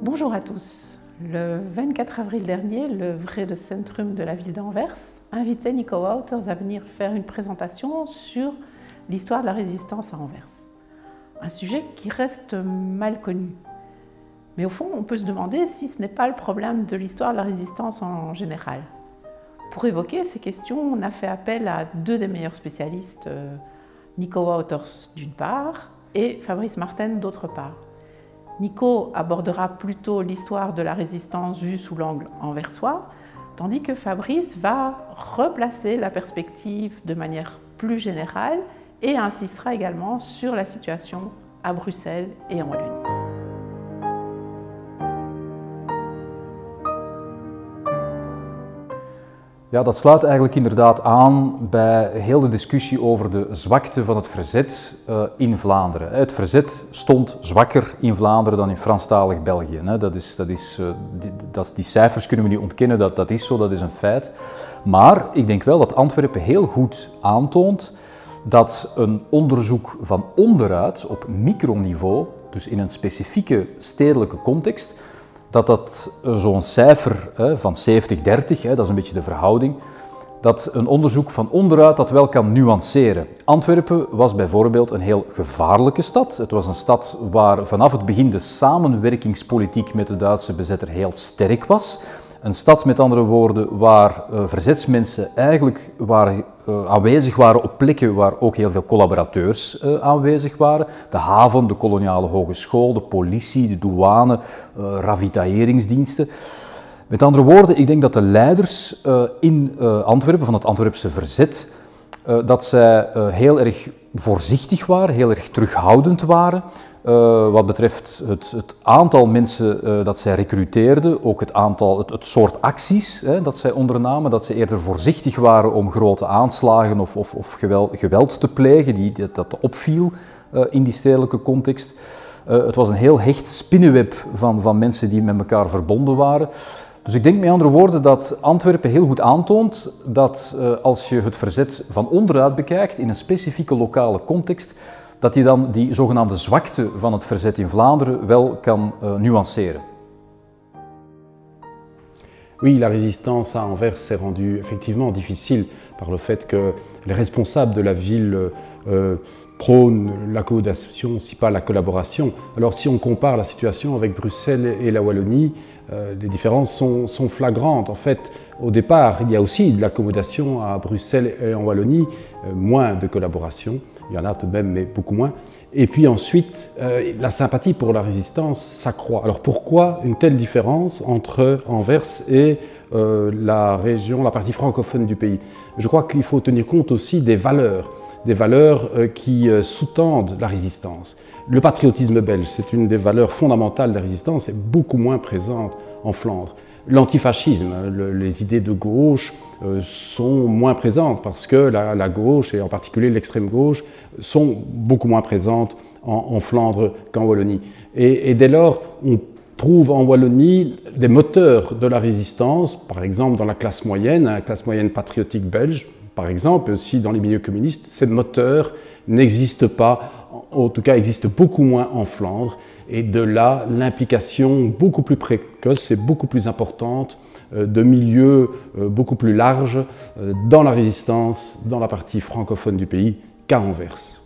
Bonjour à tous. Le 24 avril dernier, le Vrede Centrum de la ville d'Anvers invitait Nico Wouters à venir faire une présentation sur l'histoire de la résistance à Anvers. Un sujet qui reste mal connu. Mais au fond, on peut se demander si ce n'est pas le problème de l'histoire de la résistance en général. Pour évoquer ces questions, on a fait appel à deux des meilleurs spécialistes, Nico Wouters d'une part et Fabrice Marten d'autre part. Nico abordera plutôt l'histoire de la résistance vue sous l'angle anversois, tandis que Fabrice va replacer la perspective de manière plus générale et insistera également sur la situation à Bruxelles et en Wallonie. Ja, dat sluit eigenlijk inderdaad aan bij heel de discussie over de zwakte van het verzet in Vlaanderen. Het verzet stond zwakker in Vlaanderen dan in Franstalig België. Die cijfers kunnen we niet ontkennen, dat is zo, dat is een feit. Maar ik denk wel dat Antwerpen heel goed aantoont dat een onderzoek van onderuit op microniveau, dus in een specifieke stedelijke context, dat zo'n cijfer van 70-30, dat is een beetje de verhouding, dat een onderzoek van onderuit dat wel kan nuanceren. Antwerpen was bijvoorbeeld een heel gevaarlijke stad. Het was een stad waar vanaf het begin de samenwerkingspolitiek met de Duitse bezetter heel sterk was. Een stad, met andere woorden, waar verzetsmensen eigenlijk aanwezig waren op plekken waar ook heel veel collaborateurs aanwezig waren. De haven, de koloniale hogeschool, de politie, de douane, ravitailleringsdiensten. Met andere woorden, ik denk dat de leiders in Antwerpen, van het Antwerpse verzet, dat zij heel erg voorzichtig waren, heel erg terughoudend waren. Wat betreft het aantal mensen dat zij recruteerden, ook het soort acties dat zij ondernamen, dat ze eerder voorzichtig waren om grote aanslagen of geweld te plegen, dat opviel in die stedelijke context. Het was een heel hecht spinnenweb van mensen die met elkaar verbonden waren. Dus ik denk met andere woorden dat Antwerpen heel goed aantoont dat als je het verzet van onderuit bekijkt in een specifieke lokale context, dat hij dan die zogenaamde zwakte van het verzet in Vlaanderen wel kan nuanceren. Oui, la résistance à Anvers s'est rendue effectivement difficile par le fait que les responsables de la ville prônent l'accommodation, si pas la collaboration. Alors si on compare la situation avec Bruxelles et la Wallonie, les différences sont flagrantes. En fait, au départ, il y a aussi de l'accommodation à Bruxelles et en Wallonie, moins de collaboration. Il y en a tout de même, mais beaucoup moins. Et puis ensuite, la sympathie pour la résistance s'accroît. Alors pourquoi une telle différence entre Anvers et la région, la partie francophone du pays? Je crois qu'il faut tenir compte aussi des valeurs qui sous-tendent la résistance. Le patriotisme belge, c'est une des valeurs fondamentales de la résistance, est beaucoup moins présente en Flandre. L'antifascisme, les idées de gauche sont moins présentes parce que la gauche, et en particulier l'extrême gauche, sont beaucoup moins présentes en Flandre qu'en Wallonie. Et dès lors, on trouve en Wallonie des moteurs de la résistance, par exemple dans la classe moyenne patriotique belge, par exemple, aussi dans les milieux communistes. Ces moteurs n'existent pas, en tout cas existent beaucoup moins en Flandre, et de là l'implication beaucoup plus précoce et beaucoup plus importante de milieux beaucoup plus larges dans la résistance, dans la partie francophone du pays, qu'à Anvers.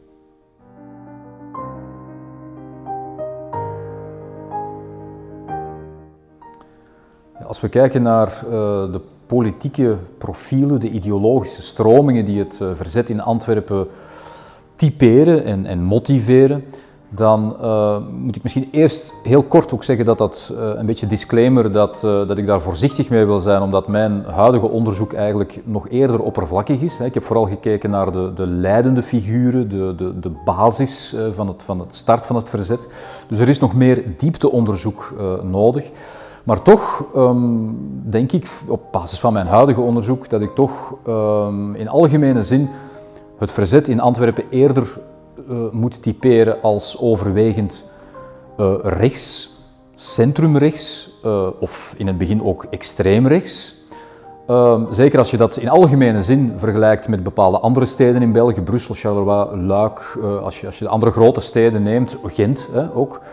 Als we kijken naar de politieke profielen, de ideologische stromingen die het verzet in Antwerpen typeren en motiveren, dan moet ik misschien eerst heel kort ook zeggen dat een beetje disclaimer, dat ik daar voorzichtig mee wil zijn, omdat mijn huidige onderzoek eigenlijk nog eerder oppervlakkig is. Ik heb vooral gekeken naar de leidende figuren, de basis van het start van het verzet. Dus er is nog meer diepteonderzoek nodig. Maar toch denk ik, op basis van mijn huidige onderzoek, dat ik toch in algemene zin het verzet in Antwerpen eerder moet typeren als overwegend rechts, centrumrechts of in het begin ook extreemrechts. Zeker als je dat in algemene zin vergelijkt met bepaalde andere steden in België, Brussel, Charleroi, Luik, als je de andere grote steden neemt, Gent ook.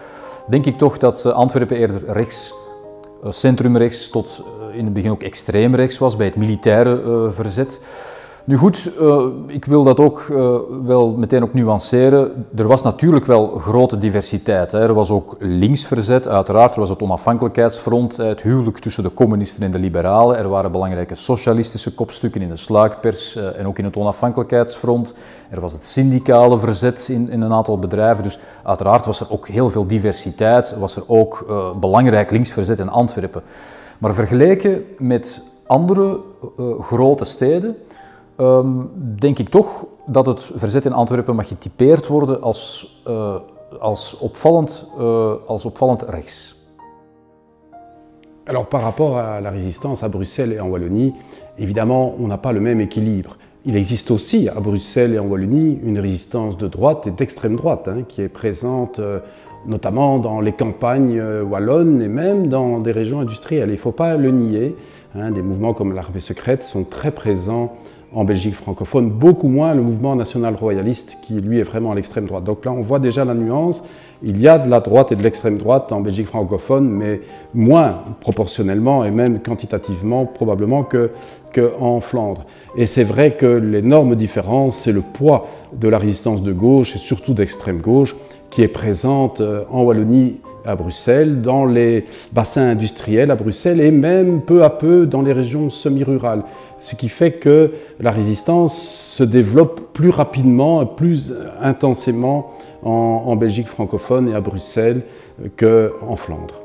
denk ik toch dat Antwerpen eerder rechts, centrumrechts tot in het begin ook extreem rechts was bij het militaire verzet. Nu goed, ik wil dat ook wel meteen ook nuanceren. Er was natuurlijk wel grote diversiteit. Hè. Er was ook linksverzet, uiteraard. Er was het onafhankelijkheidsfront, het huwelijk tussen de communisten en de liberalen. Er waren belangrijke socialistische kopstukken in de sluikpers en ook in het onafhankelijkheidsfront. Er was het syndicale verzet in een aantal bedrijven. Dus uiteraard was er ook heel veel diversiteit. Was er ook belangrijk linksverzet in Antwerpen. Maar vergeleken met andere grote steden, denk ik toch dat het verzet in Antwerpen mag getypeerd worden als opvallend rechts. Alors par rapport à la résistance à Bruxelles et en Wallonie, évidemment on n'a pas le même équilibre. Il existe aussi à Bruxelles et en Wallonie une résistance de droite et d'extrême droite qui est présente notamment dans les campagnes wallonnes et même dans des régions industrielles. Il ne faut pas le nier, des mouvements comme l'Armée secrète sont très présents en Belgique francophone, beaucoup moins le mouvement national royaliste qui lui est vraiment à l'extrême droite. Donc là on voit déjà la nuance, il y a de la droite et de l'extrême droite en Belgique francophone, mais moins proportionnellement et même quantitativement probablement qu'en Flandre. Et c'est vrai que l'énorme différence, c'est le poids de la résistance de gauche et surtout d'extrême gauche qui est présente en Wallonie à Bruxelles, dans les bassins industriels à Bruxelles et même peu à peu dans les régions semi-rurales. Ce qui fait que la résistance se développe plus rapidement et plus intensément en Belgique francophone et à Bruxelles qu'en Flandre.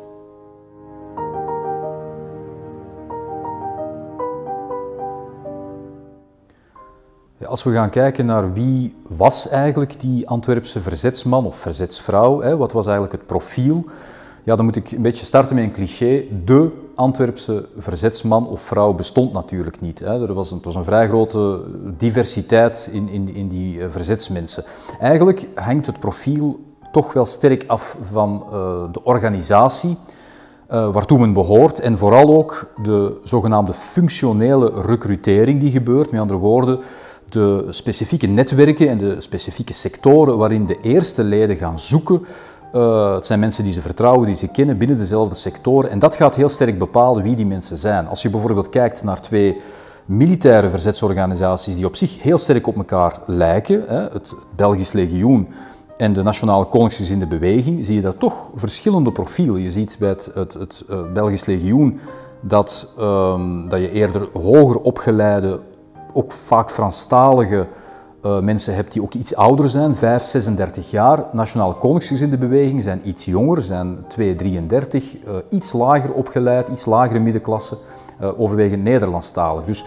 Als we gaan kijken naar wie was eigenlijk die Antwerpse verzetsman of verzetsvrouw, wat was eigenlijk het profiel, ja, dan moet ik een beetje starten met een cliché. De Antwerpse verzetsman of vrouw bestond natuurlijk niet. Het was een vrij grote diversiteit in die verzetsmensen. Eigenlijk hangt het profiel toch wel sterk af van de organisatie waartoe men behoort en vooral ook de zogenaamde functionele recrutering die gebeurt. Met andere woorden, de specifieke netwerken en de specifieke sectoren waarin de eerste leden gaan zoeken. Het zijn mensen die ze vertrouwen, die ze kennen binnen dezelfde sectoren. En dat gaat heel sterk bepalen wie die mensen zijn. Als je bijvoorbeeld kijkt naar twee militaire verzetsorganisaties die op zich heel sterk op elkaar lijken, het Belgisch Legioen en de Nationale Koningsgezinde Beweging, zie je daar toch verschillende profielen. Je ziet bij het Belgisch Legioen dat je eerder hoger opgeleide, ook vaak Franstalige mensen hebt die ook iets ouder zijn, 5, 36 jaar. Nationale Koningsgezinde Beweging zijn iets jonger, zijn 2, 33, iets lager opgeleid, iets lagere middenklasse, overwegend Nederlandstalig. Dus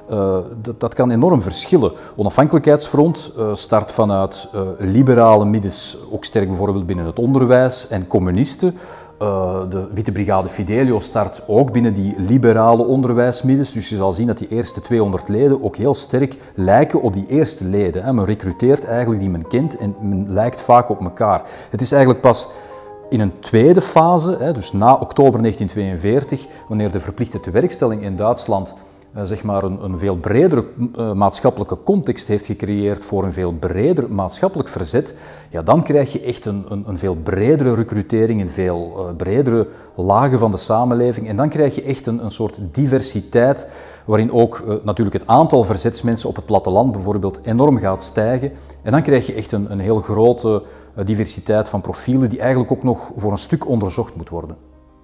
dat kan enorm verschillen. Onafhankelijkheidsfront start vanuit liberale middens, ook sterk bijvoorbeeld binnen het onderwijs, en communisten. De Witte Brigade Fidelio start ook binnen die liberale onderwijsmiddens, dus je zal zien dat die eerste 200 leden ook heel sterk lijken op die eerste leden. Men recruteert eigenlijk die men kent en men lijkt vaak op elkaar. Het is eigenlijk pas in een tweede fase, dus na oktober 1942, wanneer de verplichte tewerkstelling in Duitsland zeg maar een veel bredere maatschappelijke context heeft gecreëerd voor een veel breder maatschappelijk verzet, ja, dan krijg je echt een veel bredere recrutering, een veel bredere lagen van de samenleving. En dan krijg je echt een soort diversiteit, waarin ook natuurlijk het aantal verzetsmensen op het platteland bijvoorbeeld enorm gaat stijgen. En dan krijg je echt een heel grote diversiteit van profielen die eigenlijk ook nog voor een stuk onderzocht moet worden.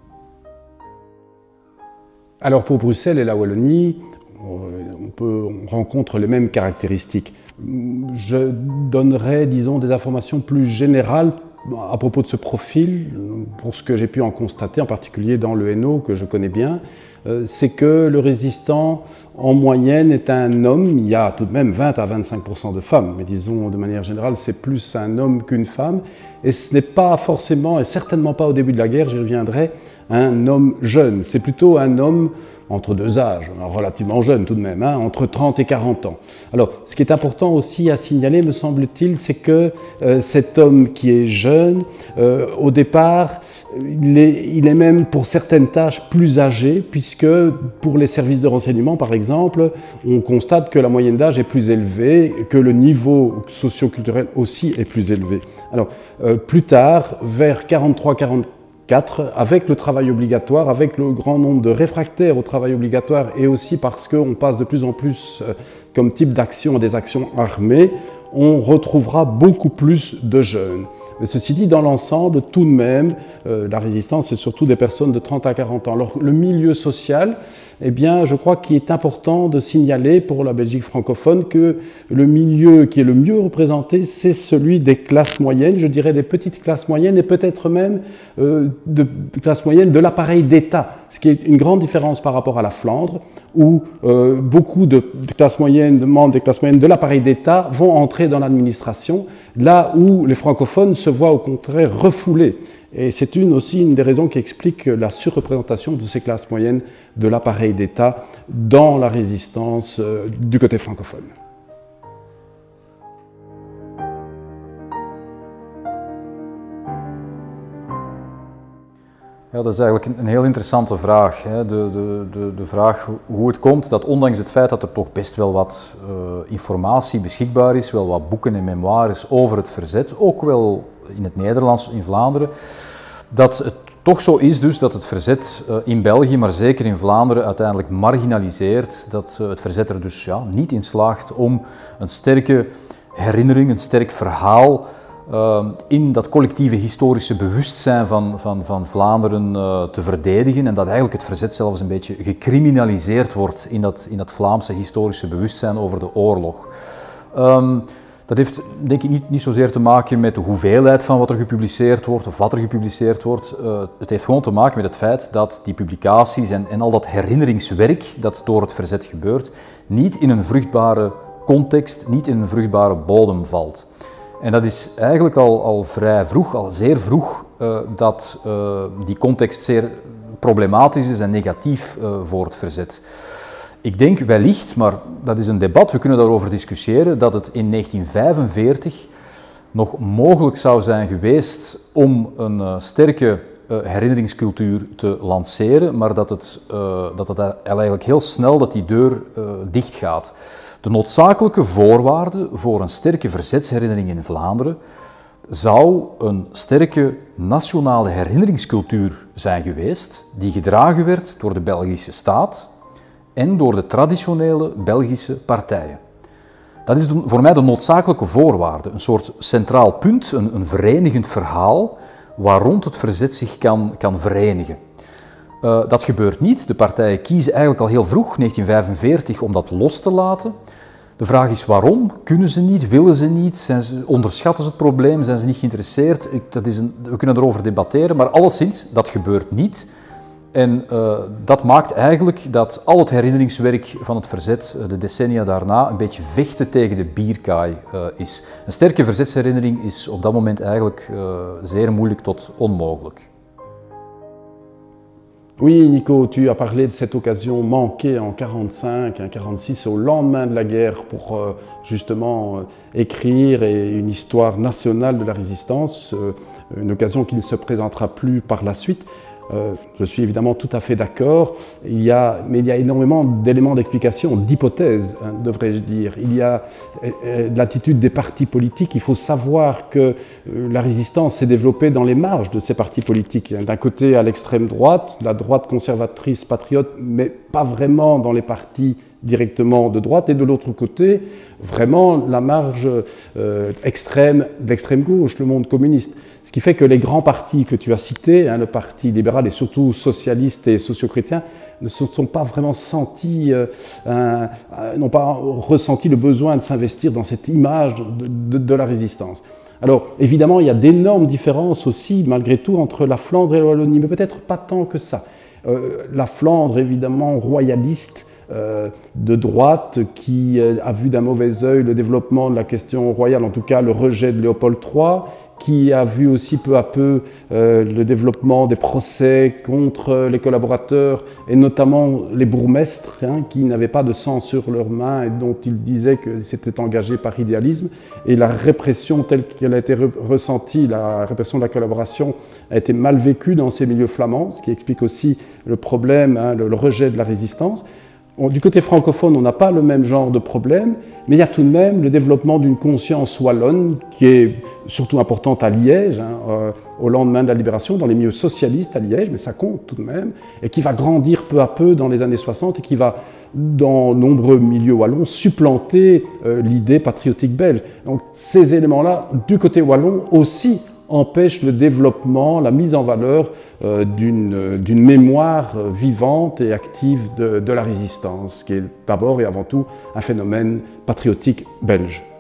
Alors pour Bruxelles et la Wallonie, on rencontre les mêmes caractéristiques. Je donnerai, disons, des informations plus générales à propos de ce profil, pour ce que j'ai pu en constater, en particulier dans le Hainaut, que je connais bien, c'est que le résistant, en moyenne, est un homme. Il y a tout de même 20 à 25% de femmes, mais disons, de manière générale, c'est plus un homme qu'une femme. Et ce n'est pas forcément, et certainement pas au début de la guerre, j'y reviendrai, un homme jeune. C'est plutôt un homme entre deux âges, relativement jeune tout de même, entre 30 et 40 ans. Alors, ce qui est important aussi à signaler, me semble-t-il, c'est que cet homme qui est jeune, au départ, il est même pour certaines tâches plus âgé, puisque pour les services de renseignement, par exemple, exemple, on constate que la moyenne d'âge est plus élevée, que le niveau socio-culturel aussi est plus élevé. Alors, plus tard, vers 43-44, avec le travail obligatoire, avec le grand nombre de réfractaires au travail obligatoire et aussi parce qu'on passe de plus en plus comme type d'action à des actions armées, on retrouvera beaucoup plus de jeunes. Mais ceci dit, dans l'ensemble, tout de même, la résistance, c'est surtout des personnes de 30 à 40 ans. Alors, le milieu social, eh bien, je crois qu'il est important de signaler pour la Belgique francophone que le milieu qui est le mieux représenté, c'est celui des classes moyennes, je dirais des petites classes moyennes et peut-être même de classes moyennes de l'appareil d'État, ce qui est une grande différence par rapport à la Flandre, où beaucoup de classes moyennes, de membres des classes moyennes de l'appareil d'État vont entrer dans l'administration, là où les francophones se voient au contraire refoulés. Et c'est aussi une des raisons qui explique la surreprésentation de ces classes moyennes de l'appareil d'État dans la résistance du côté francophone. Ja, dat is eigenlijk een heel interessante vraag. Hè. De vraag hoe het komt dat ondanks het feit dat er toch best wel wat informatie beschikbaar is, wel wat boeken en memoires over het verzet, ook wel in het Nederlands, in Vlaanderen, dat het toch zo is dus dat het verzet in België, maar zeker in Vlaanderen, uiteindelijk marginaliseert. Dat het verzet er dus niet in slaagt om een sterke herinnering, een sterk verhaal in dat collectieve historische bewustzijn van Vlaanderen te verdedigen en dat eigenlijk het verzet zelfs een beetje gecriminaliseerd wordt in dat Vlaamse historische bewustzijn over de oorlog. Dat heeft denk ik niet zozeer te maken met de hoeveelheid van wat er gepubliceerd wordt of wat er gepubliceerd wordt. Het heeft gewoon te maken met het feit dat die publicaties en al dat herinneringswerk dat door het verzet gebeurt, niet in een vruchtbare context, niet in een vruchtbare bodem valt. En dat is eigenlijk al vrij vroeg, al zeer vroeg, dat die context zeer problematisch is en negatief voor het verzet. Ik denk wellicht, maar dat is een debat, we kunnen daarover discussiëren, dat het in 1945 nog mogelijk zou zijn geweest om een sterke herinneringscultuur te lanceren, maar dat het eigenlijk heel snel dat die deur dicht gaat. De noodzakelijke voorwaarde voor een sterke verzetsherinnering in Vlaanderen zou een sterke nationale herinneringscultuur zijn geweest, die gedragen werd door de Belgische staat en door de traditionele Belgische partijen. Dat is voor mij de noodzakelijke voorwaarde, een soort centraal punt, een verenigend verhaal waar rond het verzet zich kan verenigen. Dat gebeurt niet. De partijen kiezen eigenlijk al heel vroeg, 1945, om dat los te laten. De vraag is waarom? Kunnen ze niet? Willen ze niet? Onderschatten ze het probleem? Zijn ze niet geïnteresseerd? We kunnen erover debatteren, maar alleszins, dat gebeurt niet. En dat maakt eigenlijk dat al het herinneringswerk van het verzet de decennia daarna een beetje vechten tegen de bierkaai is. Een sterke verzetsherinnering is op dat moment eigenlijk zeer moeilijk tot onmogelijk. Oui, Nico, tu as parlé de cette occasion manquée en 1945, en 1946, au lendemain de la guerre, pour justement écrire une histoire nationale de la résistance, une occasion qui ne se présentera plus par la suite. Je suis évidemment tout à fait d'accord, mais il y a énormément d'éléments d'explication, d'hypothèses, devrais-je dire. Il y a l'attitude des partis politiques. Il faut savoir que la résistance s'est développée dans les marges de ces partis politiques. D'un côté, à l'extrême droite, la droite conservatrice, patriote, mais pas vraiment dans les partis directement de droite, et de l'autre côté, vraiment la marge extrême de l'extrême gauche, le monde communiste. Ce qui fait que les grands partis que tu as cités, le Parti libéral et surtout socialiste et socio-chrétien, ne se sont pas vraiment sentis, n'ont pas ressenti le besoin de s'investir dans cette image de la résistance. Alors évidemment, il y a d'énormes différences aussi, malgré tout, entre la Flandre et la Wallonie, mais peut-être pas tant que ça. La Flandre, évidemment, royaliste, de droite, qui a vu d'un mauvais œil le développement de la question royale, en tout cas le rejet de Léopold III, qui a vu aussi peu à peu le développement des procès contre les collaborateurs et notamment les bourgmestres qui n'avaient pas de sang sur leurs mains et dont ils disaient qu'ils s'étaient engagés par idéalisme. Et la répression telle qu'elle a été ressentie, la répression de la collaboration, a été mal vécue dans ces milieux flamands, ce qui explique aussi le problème, le rejet de la résistance. Du côté francophone, on n'a pas le même genre de problème, mais il y a tout de même le développement d'une conscience wallonne qui est surtout importante à Liège, au lendemain de la libération, dans les milieux socialistes à Liège, mais ça compte tout de même, et qui va grandir peu à peu dans les années 60 et qui va, dans nombreux milieux wallons, supplanter l'idée patriotique belge. Donc ces éléments-là, du côté wallon aussi, empêche le développement, la mise en valeur d'une mémoire vivante et active de la résistance, qui est d'abord et avant tout un phénomène patriotique belge.